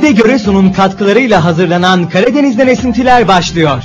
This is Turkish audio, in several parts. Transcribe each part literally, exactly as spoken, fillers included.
Ege Göresu'nun katkılarıyla hazırlanan Karadeniz'den Esintiler başlıyor.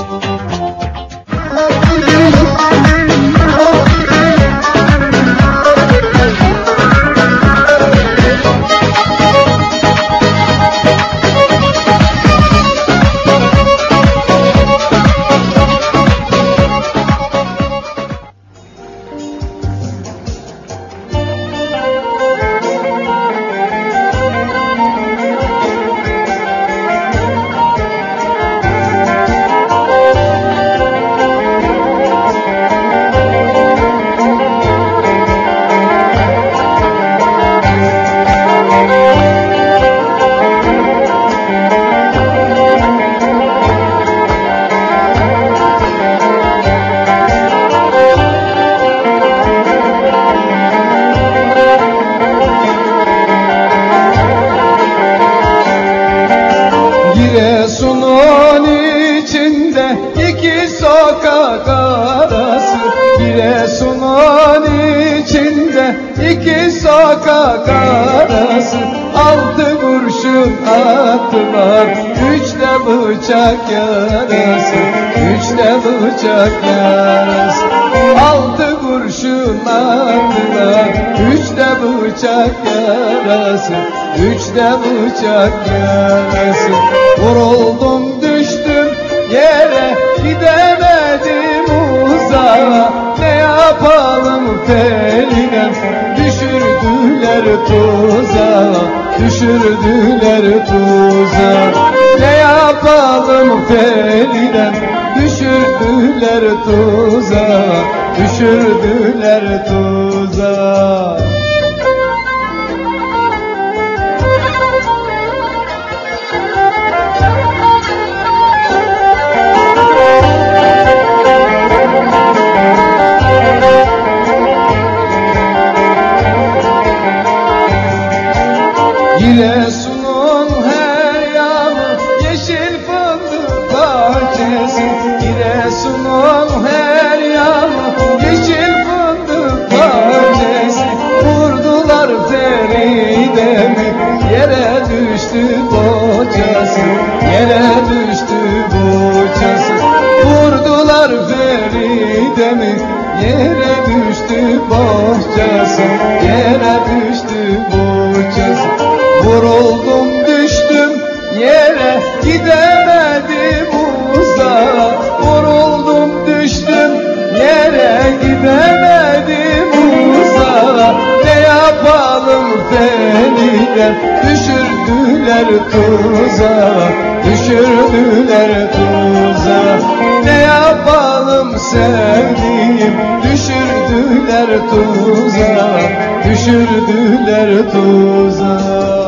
Giresun'un içinde iki sokak arası, Giresun'un içinde iki sokak arası, altı kurşun attılar, üçte bıçak yarası, üçte bıçak yarası, altı kurşun attılar, üçte bıçak yarası, üçte bıçak yarası. Vuruldum düştüm yere, gidemedim uzağa, ne yapalım Feride, düşürdüler tuzağa, düşürdüler tuzağa, ne yapalım Feride, düşürdüler tuzağa, düşürdüler tuzağa. Giresun'un her yanı yeşil fındık bahçesi, Giresun'un her yanı yeşil fındık bahçesi. Vurdular Feride'mi, yere düştü boçası, yere düştü boçası. Vurdular Feride'mi, yere düştü boçası, yere düştü boçası. Vuruldum düştüm yere, gidemedim uzağa, vuruldum düştüm yere, gidemedim uzağa, ne yapalım Feride, düşürdüler tuzağa, düşürdüler tuzağa, ne yapalım sevdiğim, düşürdüler tuzağa, düşürdüler tuzağa.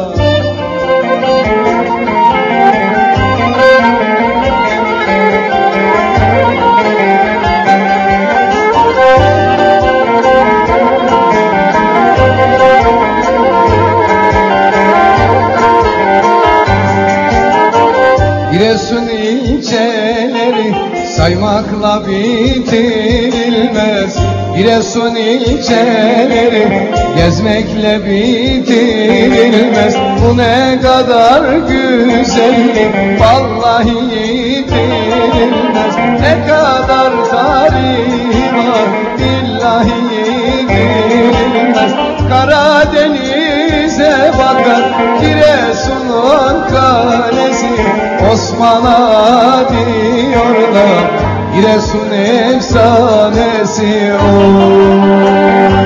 Giresun ilçeleri saymakla bitirilmez, Giresun ilçeleri gezmekle bitirilmez. Bu ne kadar güzellik, vallahi yitirilmez. Ne kadar tarih var, billahi yitirilmez. Karadeniz'e bakar Giresun'un kalesi, Osman'a diyorlar Giresun efsanesi. Oy,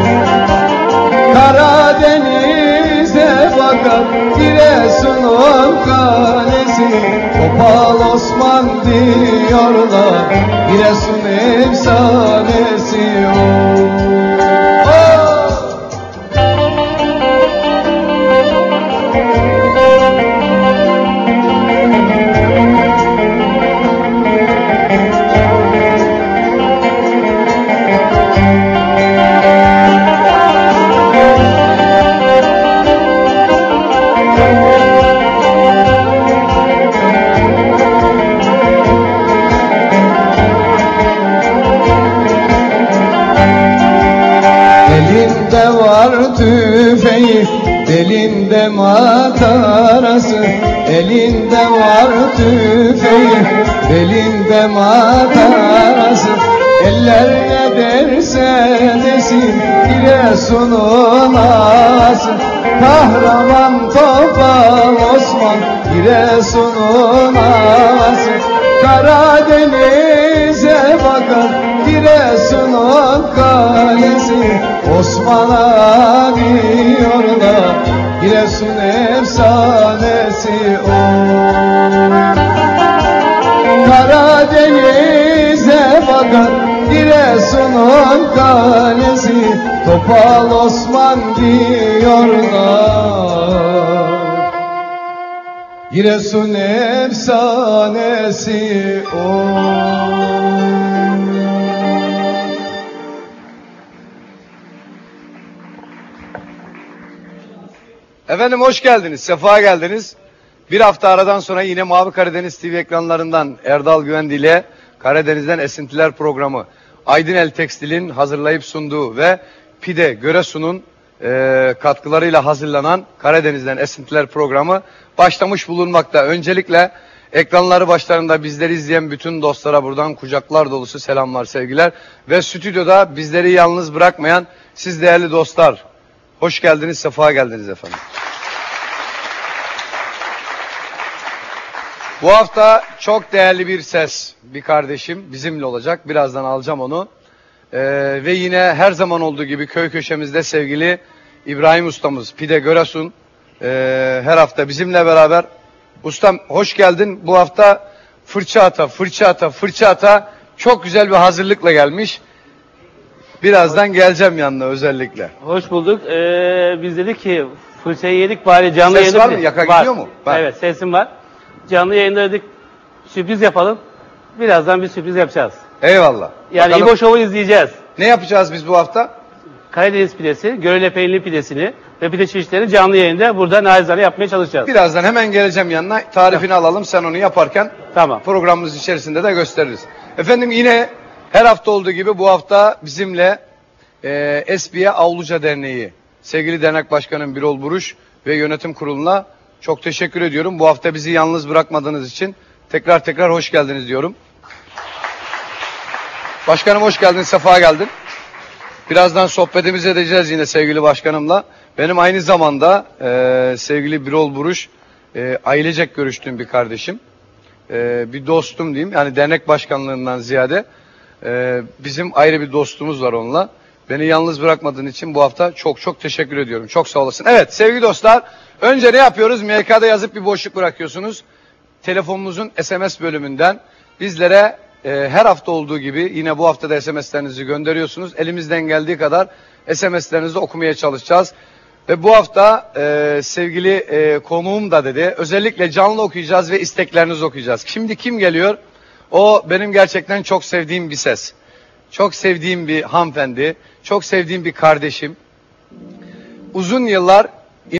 Karadeniz'e bakar Giresun'un kalesi, Topal Osman diyorlar Giresun efsanesi. Oy. elinde matarası, elinde var tüfeği, belinde matarası. Eller ne derse desin Giresun'un ağası, kahraman Topal Osman Giresun'un ağası. Karadeniz'e bakar Giresun'un kalesi, Osman'a diyorlar Giresun efsanesi o. Karadeniz'e bakar Giresun'un kalesi, Topal Osman diyorlar Giresun efsanesi o. Efendim hoş geldiniz, sefa geldiniz. Bir hafta aradan sonra yine Mavi Karadeniz T V ekranlarından Erdal Güvendi ile Karadeniz'den Esintiler programı, Aydınel Tekstil'in hazırlayıp sunduğu ve Pide Göresu'nun e, katkılarıyla hazırlanan Karadeniz'den Esintiler programı başlamış bulunmakta. Öncelikle ekranları başlarında bizleri izleyen bütün dostlara buradan kucaklar dolusu selamlar, sevgiler ve stüdyoda bizleri yalnız bırakmayan siz değerli dostlar, hoş geldiniz, sefa geldiniz efendim. Bu hafta çok değerli bir ses, bir kardeşim bizimle olacak. Birazdan alacağım onu. Ee, ve yine her zaman olduğu gibi köy köşemizde sevgili İbrahim ustamız, Pide Göresun, ee, her hafta bizimle beraber. Ustam hoş geldin. Bu hafta fırça ata, fırça ata, fırça ata çok güzel bir hazırlıkla gelmiş. Birazdan geleceğim yanına özellikle. Hoş bulduk. Ee, biz dedik ki fırçayı yedik bari canlı Ses yayında. var mı? Yaka gidiyor mu? Var. Evet, sesim var. Canlı yayında dedik sürpriz yapalım. Birazdan bir sürpriz yapacağız. Eyvallah. Yani Bakalım, İbo Show'u izleyeceğiz. ne yapacağız biz bu hafta? Karadeniz pidesi, Görele peynirli pidesini ve pide çeşitlerini canlı yayında burada naizane yapmaya çalışacağız. Birazdan hemen geleceğim yanına. Tarifini alalım. Sen onu yaparken Tamam. programımız içerisinde de gösteririz. Efendim yine her hafta olduğu gibi bu hafta bizimle e, Esbiye Avluca Derneği, sevgili dernek başkanım Birol Buruş ve yönetim kuruluna çok teşekkür ediyorum. Bu hafta bizi yalnız bırakmadığınız için tekrar tekrar hoş geldiniz diyorum. Başkanım hoş geldin, sefa geldin. Birazdan sohbetimizi edeceğiz yine sevgili başkanımla. Benim aynı zamanda e, sevgili Birol Buruş, e, ailecek görüştüğüm bir kardeşim. E, bir dostum diyeyim. Yani dernek başkanlığından ziyade e, bizim ayrı bir dostumuz var onunla. Beni yalnız bırakmadığın için bu hafta çok çok teşekkür ediyorum. Çok sağ olasın. Evet sevgili dostlar, önce ne yapıyoruz? M K'da yazıp bir boşluk bırakıyorsunuz. Telefonumuzun S M S bölümünden bizlere e, her hafta olduğu gibi yine bu hafta da S M S'lerinizi gönderiyorsunuz. Elimizden geldiği kadar S M S'lerinizi okumaya çalışacağız. Ve bu hafta e, sevgili e, konuğum da dedi, özellikle canlı okuyacağız ve isteklerinizi okuyacağız. Şimdi kim geliyor? O benim gerçekten çok sevdiğim bir ses. Çok sevdiğim bir hanımefendi, çok sevdiğim bir kardeşim. Uzun yıllar